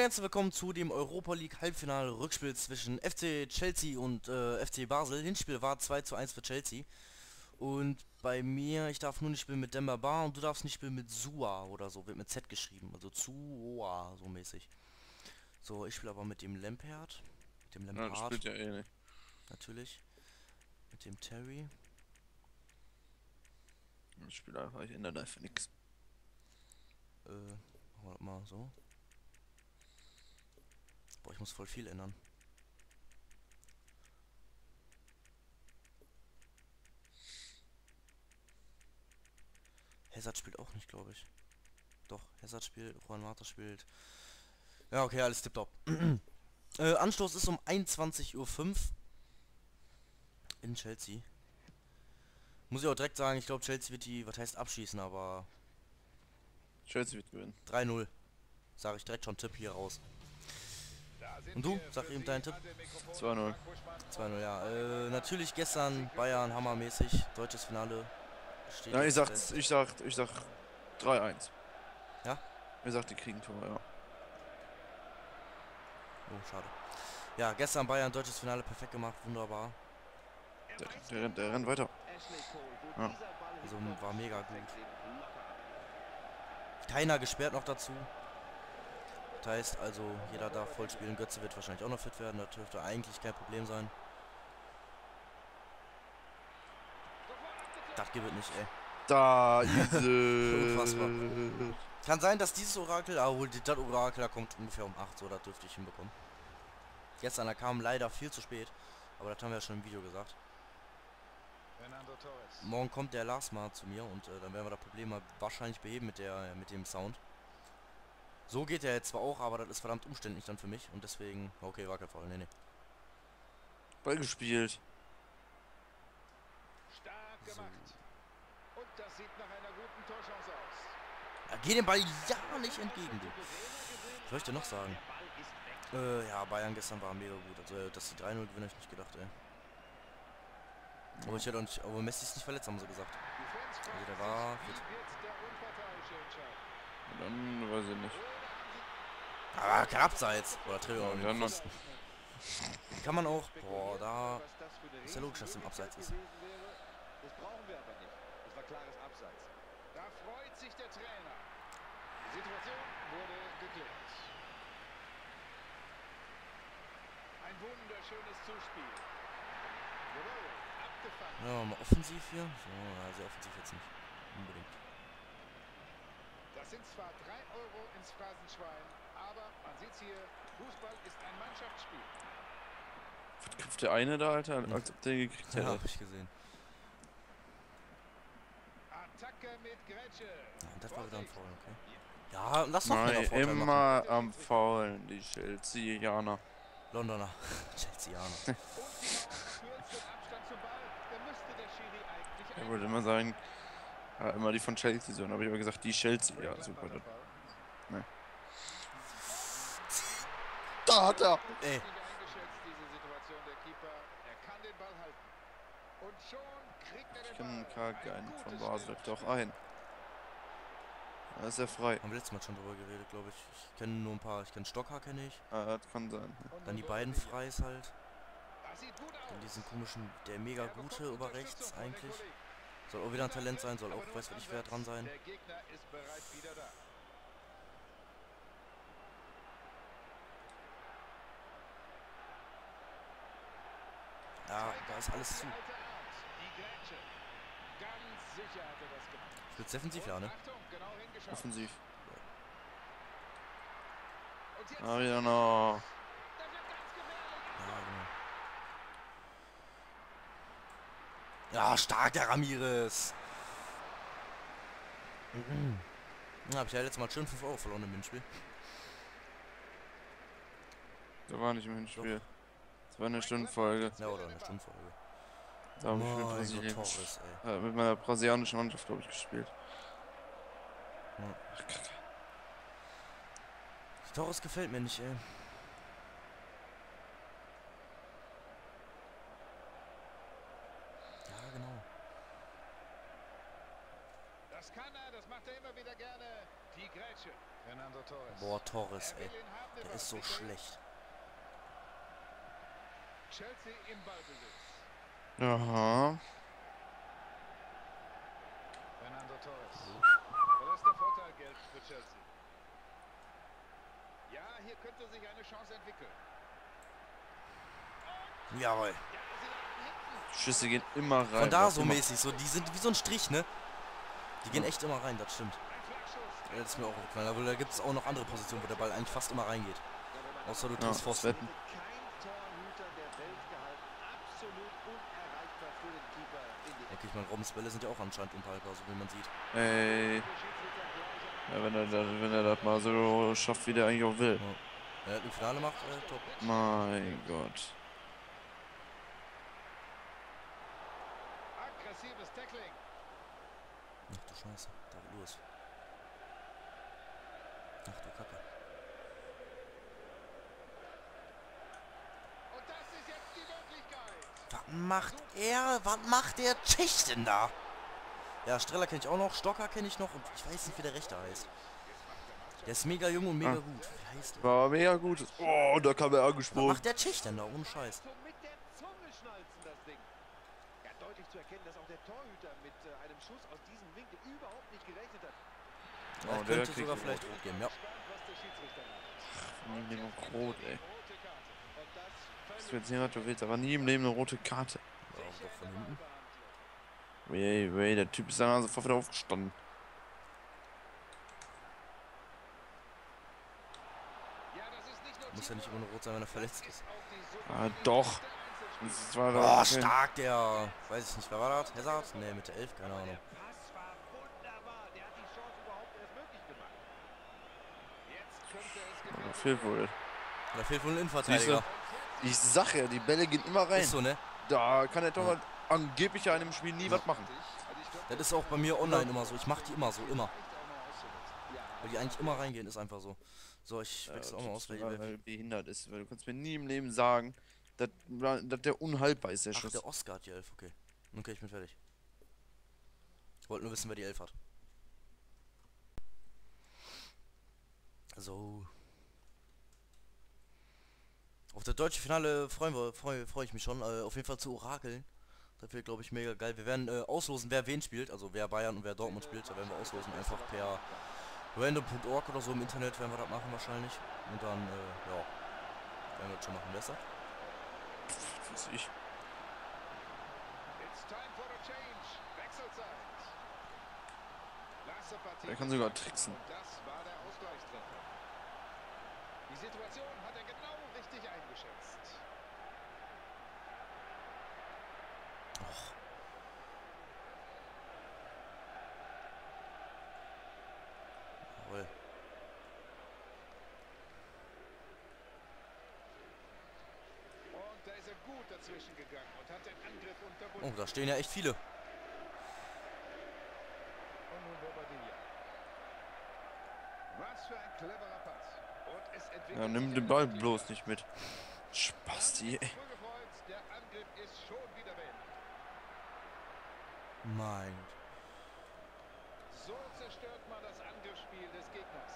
herzlich willkommen zu dem Europa League Halbfinale Rückspiel zwischen FC Chelsea und FC Basel. Hinspiel war 2:1 für Chelsea. Und bei mir, ich darf nur nicht spielen mit Demba Ba und du darfst nicht spielen mit Sua oder so, wird mit Z geschrieben. Also Zua, so mäßig. So, ich spiele aber mit dem Lampard. Mit dem Ja, das Lampard, spielt ja eh nicht. natürlich. Mit dem Terry. Ich spiele einfach, ich ändere einfach nichts. Machen wir das mal so. Boah, ich muss voll viel ändern. Hazard spielt auch nicht, glaube ich. Doch, Hazard spielt, Juan Mata spielt. Ja, okay, alles tipptopp. Anstoß ist um 21:05 Uhr in Chelsea. Muss ich auch direkt sagen, ich glaube Chelsea wird die, was heißt abschießen, aber Chelsea wird gewinnen. 3:0. Sage ich direkt schon Tipp hier raus. Und du? Sag eben deinen Tipp. 2-0. 2:0, ja. Natürlich gestern Bayern hammermäßig. Deutsches Finale steht Ja, jetzt fest. ich sag 3-1. Ja? Ich sag, die kriegen Tor, ja. Oh, schade. Ja, gestern Bayern deutsches Finale perfekt gemacht, wunderbar. Der rennt weiter. Ja. Also war mega gut. Keiner gesperrt noch dazu. Das heißt also, jeder darf voll spielen. Götze wird wahrscheinlich auch noch fit werden. Das dürfte eigentlich kein Problem sein. Das gibt es nicht, ey. Da ist Unfassbar. Kann sein, dass dieses Orakel, aber das Orakel, da kommt ungefähr um 8, so, das dürfte ich hinbekommen. Gestern, da kam leider viel zu spät. Aber das haben wir ja schon im Video gesagt. Morgen kommt der Lars mal zu mir und dann werden wir das Problem mal wahrscheinlich beheben mit dem Sound. So geht der jetzt zwar auch, aber das ist verdammt umständlich dann für mich und deswegen, okay, war kein Fall, nee. Ball gespielt. Stark gemacht. Und das sieht nach einer guten Torchance aus. Ja, geh dem Ball ja nicht entgegen, du. Was soll ich dir noch sagen? Ja, Bayern gestern war mega gut. Also, dass die 3:0 gewinnen, hab ich nicht gedacht, ey. Aber ich hätte auch nicht, aber Messi ist nicht verletzt, haben sie gesagt. Also der war fit. Dann weiß ich nicht. Aber kein Abseits. Oder Träger Ja, dann noch. Kann man auch. Boah, da ist ja logisch, dass es im Abseits ist. Das brauchen wir aber nicht. Das war klares Abseits. Da freut sich der Trainer. Die Situation wurde geklärt. Ein wunderschönes Zuspiel. Jawohl, abgefangen. Ja, mal offensiv hier. So, ja, sehr offensiv jetzt nicht. Unbedingt. Das sind zwar 3 Euro ins Phrasenschwein, aber man sieht hier, Fußball ist ein Mannschaftsspiel. Was köpft der eine da, Alter? Als ob der gekriegt Ja, hätte. hab ich gesehen. Attacke mit Grätsche. Ja, und das war wieder ein Foul, okay. Ja, lass noch Nein, mehr Vorteil machen. immer am Faulen, die Chelseaner. Londoner. Chelseaner. Und die haben kürzeren Abstand zum Ball. Da müsste der Schiri eigentlich Ich wollte immer sagen, ja, immer die von Chelsea so. Dann habe ich aber gesagt, die Chelsea. Ja, super. Ne. Da hat er! Ey. eingeschätzt, diese Situation der Keeper. Er kann den Ball halten. Und schon kriegt er Ich den kenne Ball. keinen Ein von gutes Basel Spiel. doch ein. Da ist er frei. Haben wir letztes Mal schon drüber geredet, glaube ich. Ich kenne nur ein paar. Ich kenne Stocker, kenne ich. Das kann sein. Dann die beiden Freis halt. Das sieht gut Dann aus. diesen komischen, der mega Er bekommt gute über Unterstützung rechts von den eigentlich. Kollegen. Soll auch wieder ein Talent sein, soll auch, weiß was ich, wer dran sein. Der Gegner ist bereits wieder da. Ja, da ist alles zu. Die Grätsche. Ganz sicher hat er das gemacht. Ich will defensiv, ja, ne? Achtung, genau hingeschaut. Offensiv. Und jetzt Ah, wieder noch. das wird ganz gefährlich. Ja, genau. Ja, stark, der Ramirez. Ja, hab ich ja letztes Mal schön 5 Euro verloren im Hinspiel. Der war nicht im Hinspiel. Das war eine Stundenfolge. Ja, oder eine Stundenfolge. Da habe ich mit, Mein Brasilien Gott, Torres, ey. mit meiner brasilianischen Mannschaft, glaube ich, gespielt. Ja. Ach, Kacke. Torres gefällt mir nicht, ey. Ja, genau. Das kann er, das macht er immer wieder gerne. Die Die Grätsche. Fernando Torres. Boah, Torres, Er ey. will ihn haben, den Der Ball. ist so schlecht. Chelsea im Ballbesitz. Aha. Fernando Torres. Das ist der Vorteil, Geld für Chelsea. Ja, hier könnte sich eine Chance entwickeln. Jawohl. Ja, sie landen hinten. Schüsse gehen immer rein. Von da was so immer. mäßig, so, die sind wie so ein Strich, ne? Die gehen echt immer rein, das stimmt. Ein Flagschuss. Ja, das ist mir auch aufgefallen, aber da gibt es auch noch andere Positionen, wo der Ball eigentlich fast immer reingeht. Außer du Ja, triffst Pfosten. Wetten. Kein Torhüter der Welt gehalten. Absolut unerreichbar für den Keeper in die Okay, ich meine, Robbens Bälle sind ja auch anscheinend unhaltbar, so wie man sieht. Ey. Ja, wenn er das mal so schafft, wie der eigentlich auch will. Ja. Wenn er das im Finale macht, top. Mein Gott. aggressives Tackling. Ach du Scheiße, da geht los. Ach du Kacke. Und das ist jetzt die Möglichkeit. Was macht er? Was macht der Tschech denn da? Ja, Streller kenne ich auch noch, Stocker kenne ich noch und ich weiß nicht, wie der Rechte heißt. Der ist mega jung und mega gut. Wie heißt der? War mega gut. Oh, da kam er Was angesprungen. macht der Tschech denn da? Ohne Scheiß. So mit der Zunge schnalzen das Ding. Ja, deutlich zu erkennen, dass auch der Torhüter mit einem Schuss aus diesem Winkel überhaupt nicht gerechnet hat. Ja, Oh, ich der könnte kriegt sogar rot. vielleicht rot geben, ja. Gespannt, was der Schiedsrichter macht. Nie im Leben noch rot, ey. Rote Karte. Und das Das wird sehen, was du willst, aber nie im Leben eine rote Karte. Ja, doch von hinten. Wey, der Typ ist dann sofort wieder aufgestanden. Ja, das ist nicht nur Muss ja nicht immer nur rot sein, wenn er verletzt ist. Ah, doch. Das war Oh, doch stark, der. Weiß ich nicht, wer war das? Hazard? Ne, mit der 11, keine Ahnung. Pass war wunderbar. Der hat die Chance überhaupt erst möglich gemacht. Jetzt könnte es gefährlich fehlt wohl. Da fehlt wohl ein Innenverteidiger. Ich sag ja, die Bälle gehen immer rein. Ist so, ne? Da kann der Torwart angeblich ja in einem Spiel nie was machen. Das ist auch bei mir online immer so. Ich mach die immer so, immer. Weil die eigentlich immer reingehen, ist einfach so. So, ich wechsle auch mal aus, weil welche. er behindert ist. Weil du kannst mir nie im Leben sagen, dass der unhaltbar ist, der Ach, Schuss. der Oscar hat die 11, okay. Okay, ich bin fertig. Ich wollte nur wissen, wer die 11 hat. So. Auf das deutsche Finale freu ich mich schon. Auf jeden Fall zu orakeln. Das wird, glaube ich, mega geil. Wir werden auslosen, wer wen spielt. Also wer Bayern und wer Dortmund spielt. Da werden wir auslosen. Einfach per random.org oder so im Internet werden wir das machen wahrscheinlich. Und dann, ja, werden wir das schon machen. Besser. Was weiß ich. It's time for a change. Wechselzeit. Klasse Partie. Er kann sogar tricksen. Und das war der Ausgleichstreffer. Die Situation hat er genau richtig eingeschätzt. Jawohl. Und da ist er gut dazwischen gegangen und hat den Angriff Oh, unterbunden. da stehen ja echt viele. Und nun Bobadilla. Was für ein cleverer Pass. Und es entwickelt Ja, nimm sich den eine Ball Möglichkeit. bloß nicht mit. Spasti, ey. Früh gefreut, der Angriff ist schon wieder beendet. Mein. So zerstört man das Angriffsspiel des Gegners.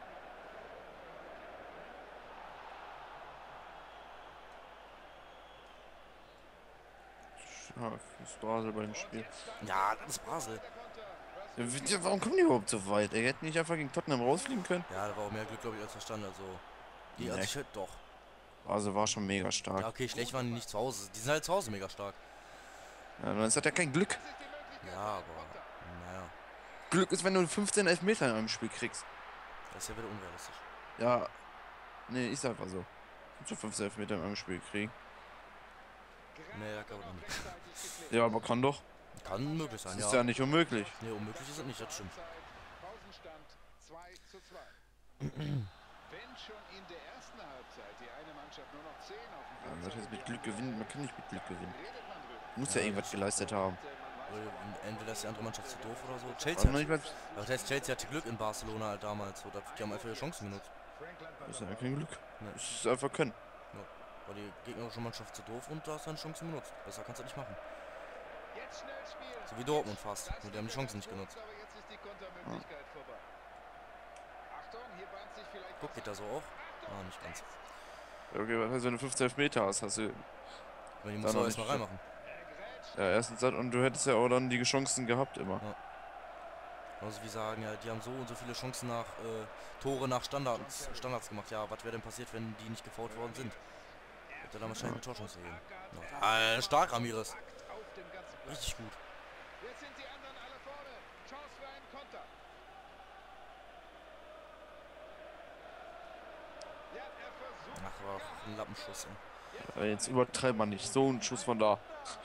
Ja, ist Basel bei dem Spiel. Ja, das ist Basel. Ja, warum kommen die überhaupt so weit? Er hätte nicht einfach gegen Tottenham rausfliegen können. Ja, da war auch mehr Glück, glaube ich, als Verstand. Also, die Nee. also doch. Basel war schon mega stark. Ja, okay, schlecht waren die nicht zu Hause. Die sind halt zu Hause mega stark. Ja, dann hat er kein Glück. Ja, aber, naja, Glück ist, wenn du 15 Elfmeter in einem Spiel kriegst. das ist ja wieder unrealistisch. Ja, nee, ist einfach so. Kannst du 15 Elfmeter in einem Spiel kriegen? Nee, das glaube ich nicht. Ja, aber kann doch. Kann möglich sein, Ist ja. ja nicht unmöglich. Nee, unmöglich ist es nicht, das stimmt. Pausenstand 2:2. Wenn schon in der ersten Halbzeit die eine Mannschaft nur noch 10 auf dem Man Platz wird jetzt mit Glück gewinnen. Man kann nicht mit Glück gewinnen. redet man drüber. Muss ja irgendwas geleistet haben. Oder entweder ist die andere Mannschaft zu doof oder so. Chelsea Aber noch hat, nicht mal. das heißt, Chelsea hatte Glück in Barcelona halt damals. So, die haben einfach ihre Chancen genutzt. Das ist ja kein Glück. Nee. Das ist einfach können. War die gegnerische Mannschaft zu doof und da hast du deine Chancen genutzt. Besser kannst du nicht machen. Jetzt schnell spielen. So wie Dortmund fast. Nur die haben die Chancen nicht genutzt. Aber jetzt ist die Kontermöglichkeit vorbei. Guck, geht da so auch? Ah, nicht ganz. Okay, was heißt, wenn du 15 Meter hast, hast du. Weil die musst du noch erstmal nicht- reinmachen. Ja, erstens das und du hättest ja auch dann die Chancen gehabt immer. Ja. Also wie sagen, ja, die haben so und so viele Chancen nach Tore nach Standards gemacht. Ja, was wäre denn passiert, wenn die nicht gefoult worden sind? Hätte dann wahrscheinlich eine Torchance gegeben. Ja. Stark, Ramirez. Richtig gut. Jetzt sind die anderen alle vorne. Chance für einen Konter. Ja, er versucht. Ach, war auch ein Lappenschuss. Ey. Aber jetzt übertreibt man nicht. So ein Schuss von da.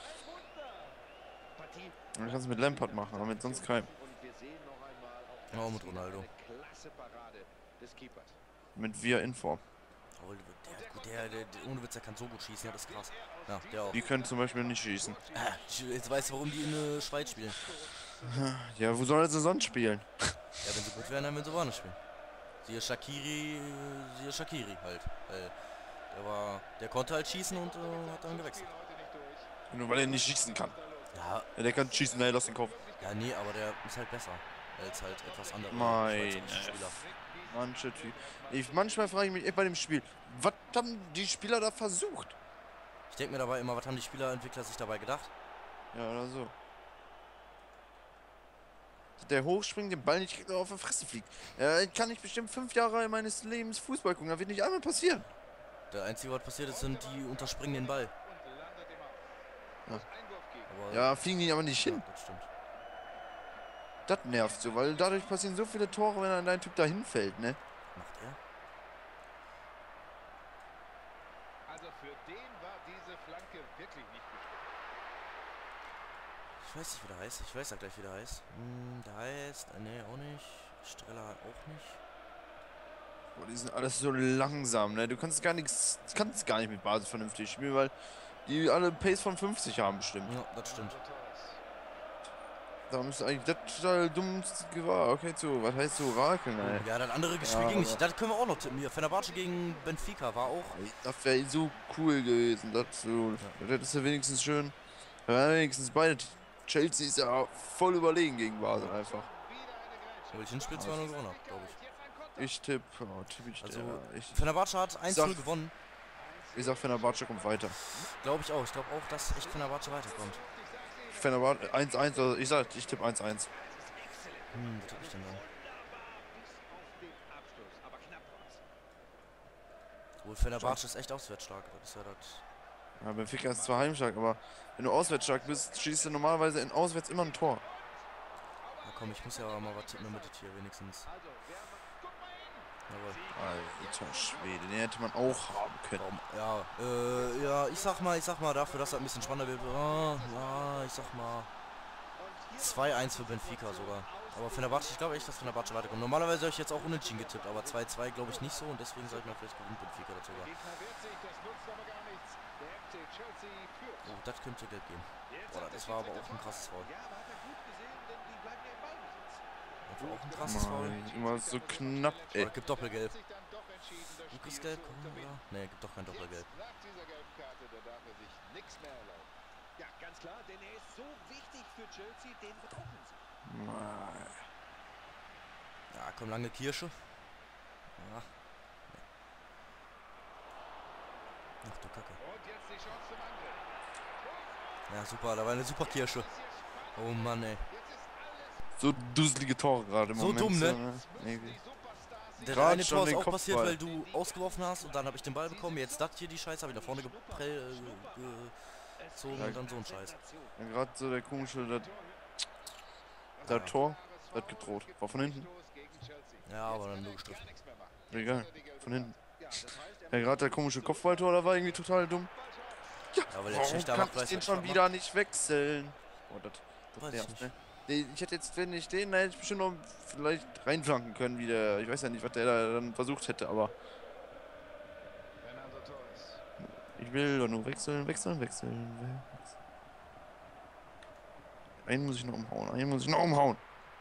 Partie. Dann kannst du mit Lampard machen, aber mit sonst keinem. Und wir sehen noch einmal auch Oh, mit Ronaldo. eine klasse Parade des Keepers. Mit wir in Form. Oh, der ohne Witz, der kann so gut schießen, ja, das ist krass. Ja, der auch. Die können zum Beispiel nicht schießen. Jetzt weißt du, warum die in der Schweiz spielen. Ja, wo soll sie sonst spielen? Ja, wenn sie gut wären, dann würden sie woanders spielen. Siehe Shaqiri halt. Weil der konnte halt schießen und hat dann gewechselt. Nur weil er nicht schießen kann. Ja, Ja, der kann schießen, nee, lass den Kopf. ja, nee, aber der ist halt besser als halt etwas andere Meine schweizerische Spieler. Manchmal frage ich mich bei dem Spiel, was haben die Spieler da versucht? Ich denke mir dabei immer, was haben die Spielerentwickler sich dabei gedacht? Ja, oder so. Der hochspringt, den Ball nicht kriegt, auf der Fresse fliegt. Ich kann nicht bestimmt 5 Jahre meines Lebens Fußball gucken, da wird nicht einmal passieren. Der einzige, was passiert ist, sind die unterspringen den Ball. Ja. Aber, Ja, fliegen die aber nicht hin. ja, das stimmt. Das nervt so, weil dadurch passieren so viele Tore, wenn ein Typ da hinfällt, ne? Macht er? Also für den war diese Flanke wirklich nicht bestimmt. Ich weiß nicht, wie der heißt. Ich weiß ja gleich, wie der heißt. Der heißt... nee, auch nicht. Streller auch nicht. Boah, die sind alles so langsam, ne? Du kannst gar nicht mit Basis vernünftig spielen, weil die alle Pace von 50 haben bestimmt. Ja, das stimmt. Da müsste eigentlich das total dumm gewar. Okay, so, was heißt so Rakeln, ey? Ja, das andere Spiel Ja, ging nicht. aber- Das können wir auch noch tippen. Hier, Fenerbahce gegen Benfica war auch... Das wäre so cool gewesen, das so. Das ist ja wenigstens schön. Ja, wenigstens beide. Chelsea ist ja voll überlegen gegen Basel einfach. Weil ich Hinspiel 2-0 gewonnen habe, glaube ich. Ich tippe, Also, Fenerbahce hat 1-0 sag- gewonnen. ich sag, Fenerbahce kommt weiter. Glaube ich auch. Ich glaube auch, dass echt Fenerbahce weiterkommt. Fenerbahce 1-1, also ich tippe 1-1. Was tippe ich denn dann? Wohl, Fenerbahce ist echt auswärtsstark. Das ist ja das... Ja, Benfica ist zwar heimstark, aber wenn du auswärtsstark bist, schießt du normalerweise in auswärts immer ein Tor. Ja komm, ich muss ja mal was tippen, damit das hier wenigstens... Jawohl. Alter Schwede, den hätte man auch haben können. Ja, ich sag mal, dafür, dass das ein bisschen spannender wird. Ja, ich sag mal 2-1 für Benfica sogar. Aber Fenerbahce, ich glaube echt, dass Fenerbahce weiterkommt. Normalerweise habe ich jetzt auch unentschieden getippt, aber 2-2 glaube ich nicht so und deswegen sage ich mal, vielleicht gewinnt Benfica das sogar. Oh, das könnte gelb geben. Boah, das war aber auch ein krasses Foul. Das war auch ein krasses Foul. Mann, immer so knapp, ey. Oder gibt Doppelgelb. Lukas Gelb, oder? Ne, gibt doch kein Doppelgelb. Nach dieser gelben Karte, da darf er sich nichts mehr erlauben. Ja, ganz klar, denn er ist so wichtig für Chelsea, den brauchen sie. Mann. Ja, komm, lange Kirsche. Ja. Ach du Kacke. Und jetzt die Chance zum Angriff. Ja, super, da war eine super Kirsche. Oh Mann, ey. So dusselige Tore gerade im So Moment. dumm, ne? Irgendwie. Der Gerade eine schon Tor ist den auch passiert, Kopfball. weil du ausgeworfen hast und dann habe ich den Ball bekommen. Jetzt das hier die Scheiße, habe ich nach vorne gezogen und dann so ein Scheiß. Ja, gerade so der komische, das Tor, das gedroht. War von hinten. Ja, aber dann nur gestriffen. Egal, von hinten. Ja, gerade der komische Kopfballtor, da war irgendwie total dumm. Ja, Ja, weil der warum Schächter kann macht, ich weiß den was schon macht. wieder nicht wechseln? Oh, das Weiß ich nervt, nicht. ne? Nee, ich hätte jetzt, wenn ich den, hätte ich bestimmt noch vielleicht reinflanken können, wie der, ich weiß ja nicht, was der da dann versucht hätte, aber Fernando Torres. ich will doch nur wechseln. Einen muss ich noch umhauen.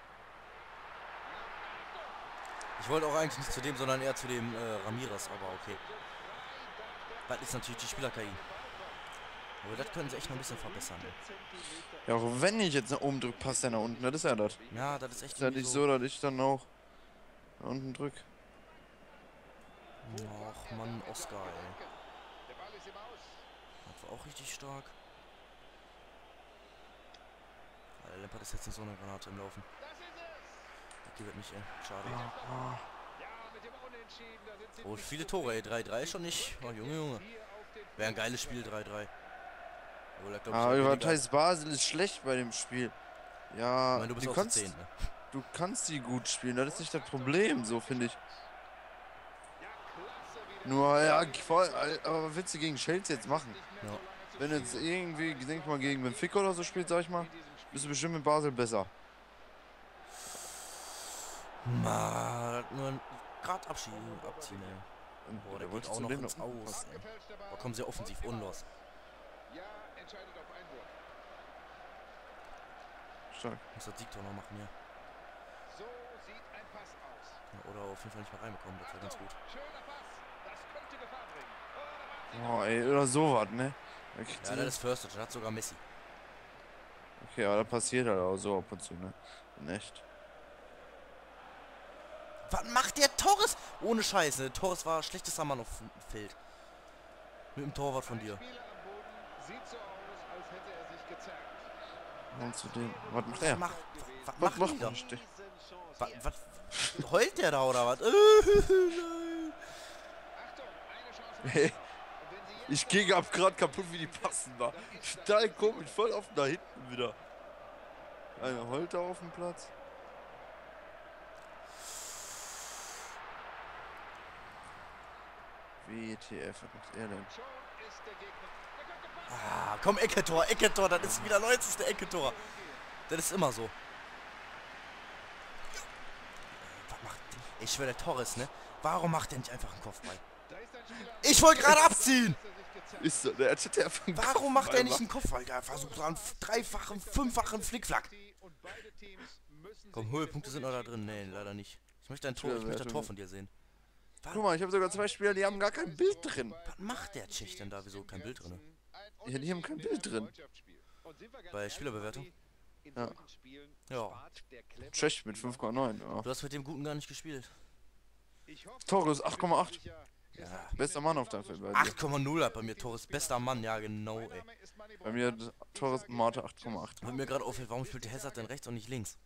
Ich wollte auch eigentlich nicht zu dem, sondern eher zu dem Ramirez, aber okay. Das ist natürlich die Spieler-KI. Aber das können sie echt noch ein bisschen verbessern. Ne? Ja, auch wenn ich jetzt nach oben drücke, passt der nach unten, das ist ja das. Ja, das ist echt Ist ja irgendwie nicht so, dass ich dann auch nach unten drück. Och Mann, Oscar, ey. Der Ball ist im Aus. Das war auch richtig stark. Alter, Lampard ist jetzt nicht so eine Granate im Laufen. Das ist es. Okay, wird nicht, ey. Schade. Ja, mit dem Unentschieden, da sind sie Oh, nicht viele zufrieden. Tore, ey. 3-3 schon nicht. Oh, Junge, Junge. Hier auf den Wäre ein geiles Spiel, 3-3. Obwohl, er, glaub ich, Ah, weniger- Thais Basel ist schlecht bei dem Spiel. Ich Ja, meine, du bist du auf der kannst, 10, ne? du kannst die gut spielen, das ist nicht das Problem, so finde ich. Ja, klasse wieder. Nur, ja, voll, aber willst du gegen Chelsea jetzt machen? Ja. Wenn du jetzt irgendwie, denk mal, gegen Benfica oder so spielt, sag ich mal, bist du bestimmt mit Basel besser. Ma, nur gerade abziehen, ey. Und Boah, der geht wolltest auch du noch den ins Aus, ey. Abgefälschter Ball. Da kommen sehr offensiv unlos. Ja, entscheidet auf Einwurf. Stark. Muss das Siegtor noch machen hier. So sieht ein Pass aus. Ja, oder auf jeden Fall nicht mehr reinbekommen, das wäre ganz gut. Schöner Pass. Das könnte Gefahr bringen. Oh, da waren sie Oh, ey, oder sowas, ne? Da kriegst Ja, du- das ist First, das hat sogar Messi. Okay, aber da passiert halt auch so ab und zu, ne? In echt. Was macht der Torres? Ohne Scheiße, der Torres war schlechtester Mann auf dem Feld. Mit dem Torwart von dir. Spieler am Boden. Sieht so aus, als hätte er sich gezerrt. Und zu dem. Was macht der? Was Was macht die da? macht der? Was heult der da oder was? Nein. Achtung, eine Chance. Hey, Und wenn sie jetzt ich ging ab grad kaputt, wie die passen da. Total komisch, voll offen da hinten wieder. Einer heult da auf dem Platz. WTF, was macht er denn? schon ist der Gegner. Der könnte passen. Ah, komm, Ecke-Tor, das ist wieder 90. Ecke-Tor. Das ist immer so. Was macht der? Ich schwöre, der Torres, ne? Warum macht der nicht einfach einen Kopfball? Da ist ein Spieler. Ich wollte gerade abziehen! Dass er sich gezerrt Ist so, der hätte einfach einen Warum macht der nicht Kopfball einen Kopfball? Der versucht so einen dreifachen, fünffachen Flickflack. und beide Teams müssen Komm, sich Höhepunkte mit sind Oh, noch da drin. Nee, leider nicht. Ich möchte ein Tor, ich möchte ein Tor von dir sehen. machen. Guck mal, ich habe sogar zwei Spieler, die haben gar kein Bild drin. Was macht der Tschech denn da? Wieso kein Bild drin? Ja, die haben kein Bild drin. Bei Spielerbewertung? Ja. Ja. Tschech mit 5,9. Ja. Du hast mit dem Guten gar nicht gespielt. Torres 8,8. Ja. Bester Mann auf der Feld bei dir. 8,0 hat bei mir Torres. Bester Mann, ja genau, ey. Bei mir hat Torres Marte 8,8. Und mir gerade auffällt, warum spielt der Hazard denn rechts und nicht links?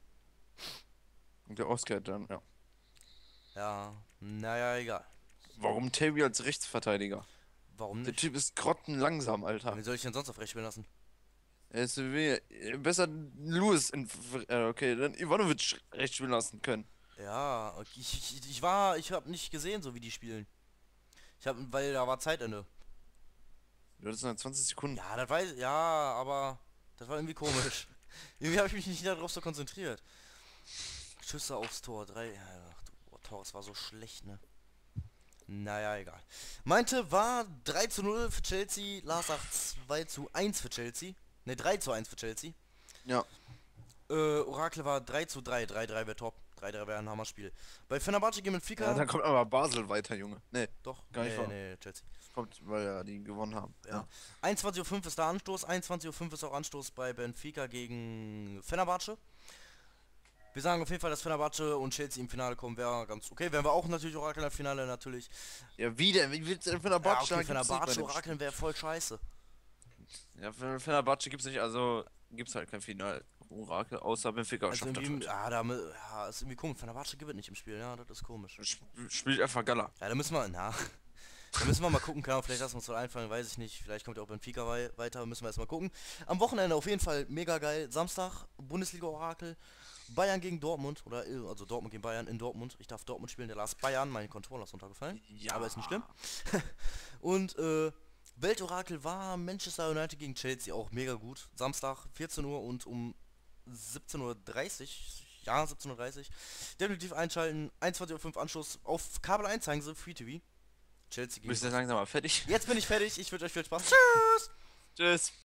Und der Oscar dann, ja. Ja, naja, egal. Warum Tavi als Rechtsverteidiger? Warum Der nicht? Typ ist grottenlangsam, Alter. Wie soll ich denn sonst auf rechts spielen lassen? Er ist besser Lewis in, okay, dann Ivanovic rechts spielen lassen können. Ja, okay, ich habe nicht gesehen, so wie die spielen. Weil da war Zeitende. Du hattest noch 20 Sekunden. Ja, das weiß, ja, aber das war irgendwie komisch. Irgendwie habe ich mich nicht darauf so konzentriert. Schüsse aufs Tor, 3. Ach du, boah, Torres war so schlecht, ne? Naja, egal. Meinte war 3:0 für Chelsea, Lars sagt 2:1 für Chelsea. Ne, 3:1 für Chelsea. Ja. Orakel war 3:3, 3:3 wäre top. 3:3 wäre ein Hammerspiel. Bei Fenerbahce gegen Benfica. Ja, dann kommt aber Basel weiter, Junge. Nee, Doch, gar nicht nee, wahr. nee, Chelsea. kommt, weil ja die gewonnen haben. Ja. 21:05 ist der Anstoß, 21:05 ist auch Anstoß bei Benfica gegen Fenerbahce. Wir sagen auf jeden Fall, dass Fenerbahce und Chelsea im Finale kommen, wäre ganz okay. Wären wir auch natürlich Orakel im Finale natürlich. Ja, wie denn? Wie willst du denn Ja, Fenerbahce? okay, Fenerbahce Orakel wäre voll scheiße. Ja, für Fenerbahce gibt's nicht, also gibt's halt kein Final-Orakel, außer Benfica Also schafft das irgendwie, halt. ja, ist irgendwie komisch. Fenerbahce gewinnt nicht im Spiel, ja, das ist komisch. Spielt einfach Gala. Ja, da müssen wir, da müssen wir mal gucken, kann vielleicht lassen wir uns so einfallen, weiß ich nicht. Vielleicht kommt ja auch Benfica weiter, müssen wir erstmal gucken. Am Wochenende auf jeden Fall mega geil. Samstag, Bundesliga-Orakel. Bayern gegen Dortmund, oder also Dortmund gegen Bayern in Dortmund. Ich darf Dortmund spielen, der Lars Bayern, mein Controller ist runtergefallen. Ja. Aber ist nicht schlimm. Und Weltorakel war Manchester United gegen Chelsea auch mega gut. Samstag 14 Uhr und um 17:30 Uhr. Ja, 17:30 Uhr. Definitiv einschalten. 21:05 Uhr Anschluss auf Kabel 1 zeigen sie Free TV. Chelsea gegen. Bist du langsam mal fertig? Jetzt bin ich fertig. Ich wünsche euch viel Spaß. Tschüss! Tschüss.